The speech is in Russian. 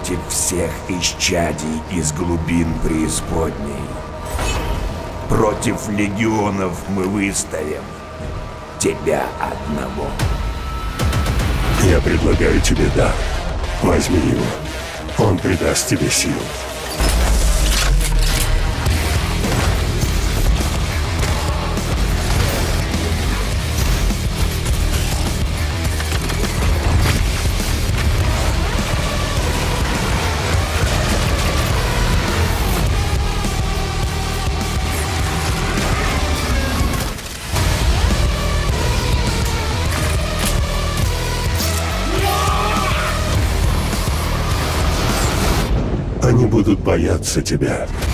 против всех исчадий из глубин преисподней. Против легионов мы выставим тебя одного. Я предлагаю тебе дар. Возьми его. Он придаст тебе сил. Они будут бояться тебя.